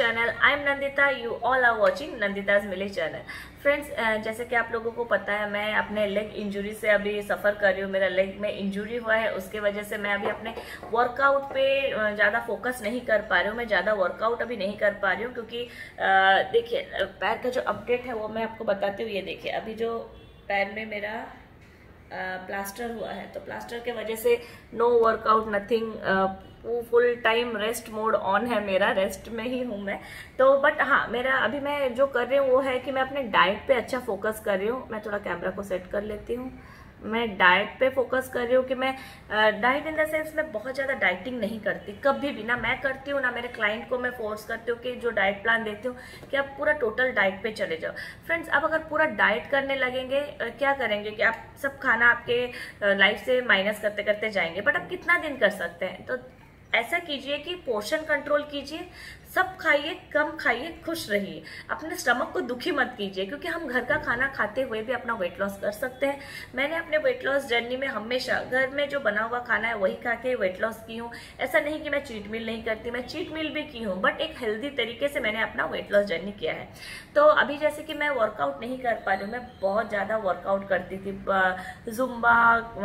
channel. I'm Nandita. You all are watching Nandita's Millie channel. Friends, जैसे कि आप लोगों को पता है, मैं अपने लेग इंजरी से अभी सफ़र कर रही हूँ। मेरा लेग में इंजरी हुआ है, उसके वजह से मैं अभी अपने वर्कआउट पे ज़्यादा फोकस नहीं कर पा रही हूँ। मैं ज़्यादा वर्कआउट अभी नहीं कर पा रही हूँ क्योंकि देखिए, पैर का जो अपडेट है वो मैं आपको बताती हूँ। ये देखिए, अभी जो पैर में मेरा प्लास्टर हुआ है, तो प्लास्टर के वजह से no workout nothing, full time rest mode on है मेरा, रेस्ट में ही हूँ मैं। तो बट हाँ, मेरा अभी मैं जो कर रही हूँ वो है कि मैं अपने डाइट पे अच्छा फोकस कर रही हूँ। मैं थोड़ा कैमरा को सेट कर लेती हूँ। मैं डाइट पे फोकस कर रही हूँ कि मैं डाइट इन द सेंस मैं बहुत ज़्यादा डाइटिंग नहीं करती कभी भी, ना मैं करती हूँ ना मेरे क्लाइंट को मैं फोर्स करती हूँ कि जो डाइट प्लान देती हूँ कि आप पूरा टोटल डाइट पे चले जाओ। फ्रेंड्स, आप अगर पूरा डाइट करने लगेंगे, क्या करेंगे कि आप सब खाना आपके लाइफ से माइनस करते करते जाएंगे, बट आप कितना दिन कर सकते हैं? तो ऐसा कीजिए कि पोर्शन कंट्रोल कीजिए, सब खाइए, कम खाइए, खुश रहिए, अपने स्टमक को दुखी मत कीजिए, क्योंकि हम घर का खाना खाते हुए भी अपना वेट लॉस कर सकते हैं। मैंने अपने वेट लॉस जर्नी में हमेशा घर में जो बना हुआ खाना है वही खा के वेट लॉस की हूँ। ऐसा नहीं कि मैं चीट मील नहीं करती, मैं चीट मील भी की हूँ, बट एक हेल्दी तरीके से मैंने अपना वेट लॉस जर्नी किया है। तो अभी जैसे कि मैं वर्कआउट नहीं कर पा रही हूँ, मैं बहुत ज़्यादा वर्कआउट करती थी, Zumba,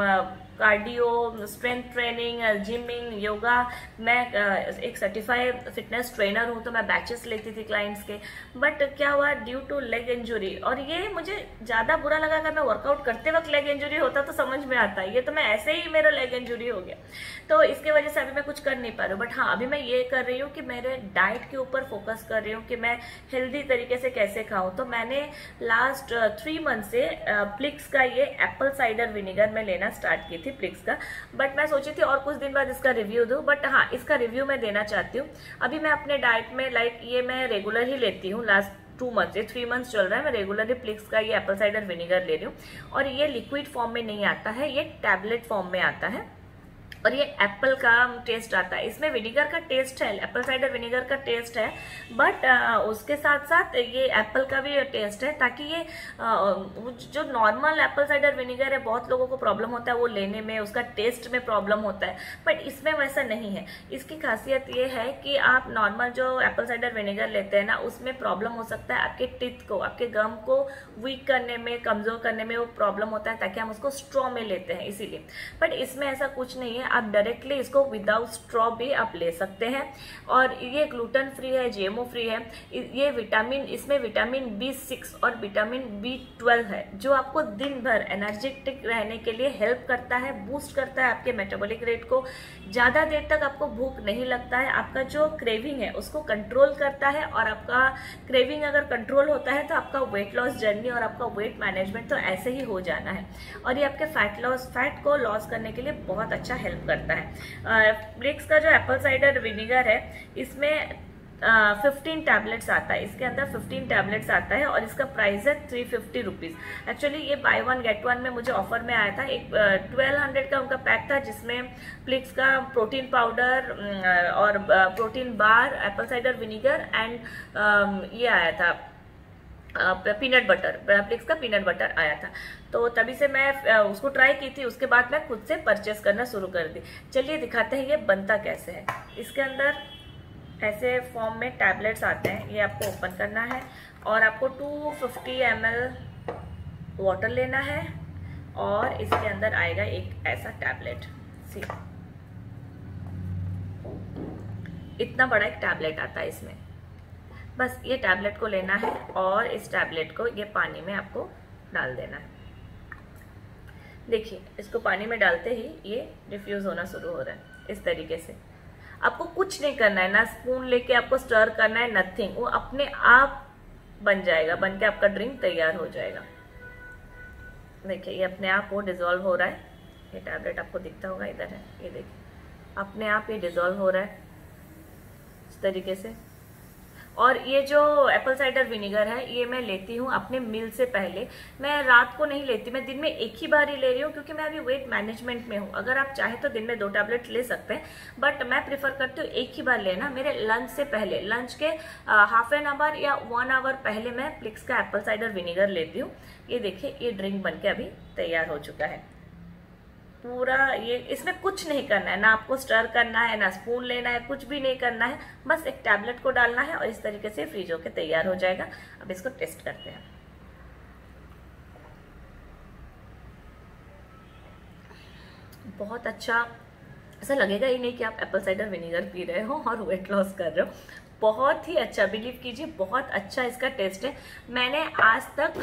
cardio, strength training, gymming, yoga. मैं एक सर्टिफाइड फिटनेस ट्रेनर हूँ, तो मैं बैचेस लेती थी क्लाइंट्स के। बट क्या हुआ, ड्यू टू लेग इंजुरी, और ये मुझे ज़्यादा बुरा लगा, अगर मैं वर्कआउट करते वक्त लेग इंजुरी होता तो समझ में आता, ये तो मैं ऐसे ही मेरा लेग इंजुरी हो गया, तो इसके वजह से अभी मैं कुछ कर नहीं पा रही हूँ। बट हाँ, अभी मैं ये कर रही हूँ कि मेरे डाइट के ऊपर फोकस कर रही हूँ कि मैं हेल्दी तरीके से कैसे खाऊँ। तो मैंने लास्ट 3 मंथ से प्लिक्स का ये एप्पल साइडर विनेगर में लेना स्टार्ट की थी, प्लिक्स का। बट मैं सोची थी और कुछ दिन बाद इसका रिव्यू दूं, बट हाँ, इसका रिव्यू मैं देना चाहती हूँ। अभी मैं अपने डाइट में ये मैं रेगुलर ही लेती हूँ। लास्ट 2 मंथ से 3 मंथ्स चल रहा है, मैं रेगुलरली प्लिक्स का ये एप्पल साइडर विनेगर ले रही हूँ। और ये लिक्विड फॉर्म में नहीं आता है, ये टैबलेट फॉर्म में आता है, और ये एप्पल का टेस्ट आता है। इसमें विनेगर का टेस्ट है, एप्पल साइडर विनेगर का टेस्ट है, बट उसके साथ साथ ये एप्पल का भी टेस्ट है, ताकि ये जो नॉर्मल एप्पल साइडर विनेगर है, बहुत लोगों को प्रॉब्लम होता है वो लेने में, उसका टेस्ट में प्रॉब्लम होता है, बट इसमें वैसा नहीं है। इसकी खासियत ये है कि आप नॉर्मल जो एप्पल साइडर विनेगर लेते हैं ना, उसमें प्रॉब्लम हो सकता है आपके टीथ को, आपके गम को वीक करने में, कमजोर करने में वो प्रॉब्लम होता है, ताकि हम उसको स्ट्रॉ में लेते हैं, इसीलिए। बट इसमें ऐसा कुछ नहीं है, आप डायरेक्टली इसको विदाउट स्ट्रॉ भी आप ले सकते हैं। और ये ग्लूटेन फ्री है, जीएमओ फ्री है। ये विटामिन, इसमें विटामिन B6 और विटामिन B12 है, जो आपको दिन भर एनर्जेटिक रहने के लिए हेल्प करता है, बूस्ट करता है आपके मेटाबॉलिक रेट को। ज़्यादा देर तक आपको भूख नहीं लगता है, आपका जो क्रेविंग है उसको कंट्रोल करता है, और आपका क्रेविंग अगर कंट्रोल होता है तो आपका वेट लॉस जर्नी और आपका वेट मैनेजमेंट तो ऐसे ही हो जाना है। और ये आपके फैट को लॉस करने के लिए बहुत अच्छा हेल्प करता है। प्लिक्स का जो एप्पल साइडर विनेगर है, इसमें 15 टैबलेट्स आता है, इसके अंदर 15 टैबलेट्स आता है, और इसका प्राइस है 350 रुपीज़। एक्चुअली ये बाय 1 गेट 1 में मुझे ऑफर में आया था। एक 1200 का उनका पैक था, जिसमें प्लिक्स का प्रोटीन पाउडर और protein bar, apple cider vinegar and ये आया था पीनट बटर, प्लिक्स का पीनट बटर आया था। तो तभी से मैं उसको ट्राई की थी, उसके बाद मैं खुद से परचेस करना शुरू कर दी। चलिए दिखाते हैं ये बनता कैसे है। इसके अंदर ऐसे फॉर्म में टैबलेट्स आते हैं, ये आपको ओपन करना है, और आपको 250 ml वाटर लेना है, और इसके अंदर आएगा एक ऐसा टैबलेट। सी, इतना बड़ा एक टैबलेट आता है इसमें। बस ये टैबलेट को लेना है, और इस टैबलेट को ये पानी में आपको डाल देना है। देखिए, इसको पानी में डालते ही ये डिफ्यूज होना शुरू हो रहा है, इस तरीके से। आपको कुछ नहीं करना है, ना स्पून लेके आपको स्टर करना है, नथिंग, वो अपने आप बन जाएगा, बन के आपका ड्रिंक तैयार हो जाएगा। देखिए, ये अपने आप वो डिजोल्व हो रहा है। ये टैबलेट आपको दिखता होगा, इधर है, ये देखिए, अपने आप ये डिजोल्व हो रहा है इस तरीके से। और ये जो एप्पल साइडर विनेगर है, ये मैं लेती हूँ अपने मील से पहले। मैं रात को नहीं लेती, मैं दिन में एक ही बार ही ले रही हूँ, क्योंकि मैं अभी वेट मैनेजमेंट में हूँ। अगर आप चाहे तो दिन में 2 टैबलेट ले सकते हैं, बट मैं प्रिफर करती हूँ एक ही बार लेना। मेरे लंच से पहले, लंच के हाफ एन आवर या 1 आवर पहले मैं प्लिक्स का एप्पल साइडर विनेगर लेती हूँ। ये देखिए, ये ड्रिंक बन के अभी तैयार हो चुका है। पूरा ये, इसमें कुछ नहीं करना है, ना आपको स्टर करना है, ना स्पून लेना है, कुछ भी नहीं करना है, बस एक टैबलेट को डालना है और इस तरीके से फ्रीज होके तैयार हो जाएगा। अब इसको टेस्ट करते हैं। बहुत अच्छा, ऐसा लगेगा ही नहीं कि आप एप्पल साइडर विनेगर पी रहे हो और वेट लॉस कर रहे हो। बहुत ही अच्छा, बिलीव कीजिए बहुत अच्छा इसका टेस्ट है। मैंने आज तक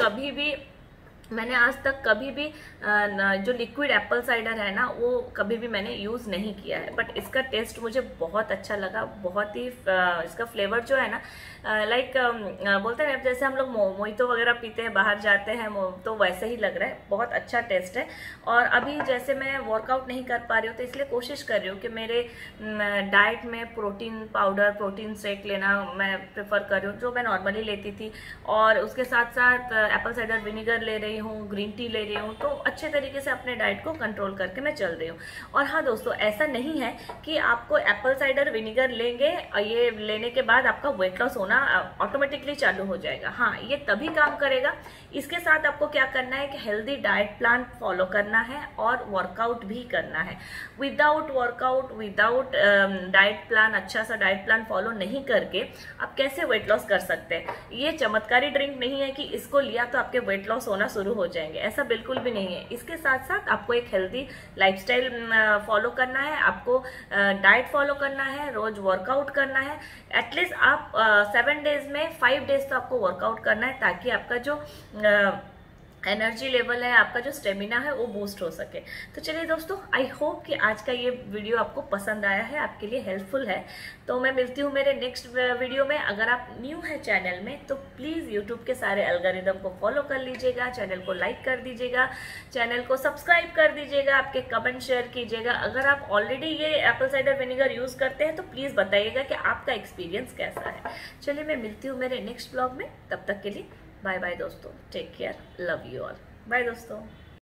कभी भी जो लिक्विड एप्पल साइडर है ना, वो कभी भी मैंने यूज़ नहीं किया है, बट इसका टेस्ट मुझे बहुत अच्छा लगा। बहुत ही इसका फ्लेवर जो है ना, लाइक बोलते हैं जैसे हम लोग मोहितो वगैरह पीते हैं, बाहर जाते हैं, तो वैसे ही लग रहा है। बहुत अच्छा टेस्ट है। और अभी जैसे मैं वर्कआउट नहीं कर पा रही हूँ, तो इसलिए कोशिश कर रही हूँ कि मेरे डाइट में प्रोटीन पाउडर, प्रोटीन शेक लेना मैं प्रेफर कर रही हूँ, जो मैं नॉर्मली लेती थी, और उसके साथ साथ एप्पल साइडर विनेगर ले रही हूँ, ग्रीन टी ले रही हूँ। तो अच्छे तरीके से अपने डाइट को कंट्रोल करके मैं चल रही हूँ। और हाँ दोस्तों, ऐसा नहीं है कि आपको एप्पल साइडर विनेगर लेंगे और ये लेने के बाद आपका वेट लॉस होना ऑटोमेटिकली चालू हो जाएगा। हाँ, ये तभी काम करेगा। इसके साथ आपको क्या करना है कि हेल्दी डाइट प्लान फॉलो करना है और वर्कआउट भी करना है। Without workout, without diet plan, अच्छा सा डाइट प्लान फॉलो नहीं करके आप कैसे वेट लॉस कर सकते हैं? ये चमत्कारी ड्रिंक नहीं है कि इसको लिया तो आपके वेट लॉस होना शुरू हो जाएंगे, ऐसा बिल्कुल भी नहीं है। इसके साथ साथ आपको एक हेल्दी लाइफस्टाइल फॉलो करना है, आपको डाइट फॉलो करना है, रोज वर्कआउट करना है। एटलीस्ट आप 7 डेज में 5 डेज तो आपको वर्कआउट करना है, ताकि आपका जो एनर्जी लेवल है, आपका जो स्टेमिना है, वो बूस्ट हो सके। तो चलिए दोस्तों, आई होप कि आज का ये वीडियो आपको पसंद आया है, आपके लिए हेल्पफुल है। तो मैं मिलती हूँ मेरे नेक्स्ट वीडियो में। अगर आप न्यू है चैनल में, तो प्लीज़ यूट्यूब के सारे एल्गोरिदम को फॉलो कर लीजिएगा, चैनल को लाइक कर दीजिएगा, चैनल को सब्सक्राइब कर दीजिएगा, आपके कमेंट शेयर कीजिएगा। अगर आप ऑलरेडी ये एप्पल साइडर विनेगर यूज़ करते हैं, तो प्लीज़ बताइएगा कि आपका एक्सपीरियंस कैसा है। चलिए, मैं मिलती हूँ मेरे नेक्स्ट ब्लॉग में। तब तक के लिए बाय बाय दोस्तों, take care, love you all, bye दोस्तों।